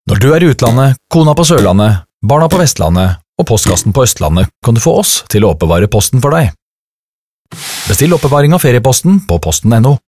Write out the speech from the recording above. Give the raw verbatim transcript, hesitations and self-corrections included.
Når du er i utlandet, kona på Sørlandet, barna på Vestlandet og postkassen på Østlandet, kan du få oss til å oppbevare posten for deg. Bestill oppbevaring av ferieposten på posten punktum no.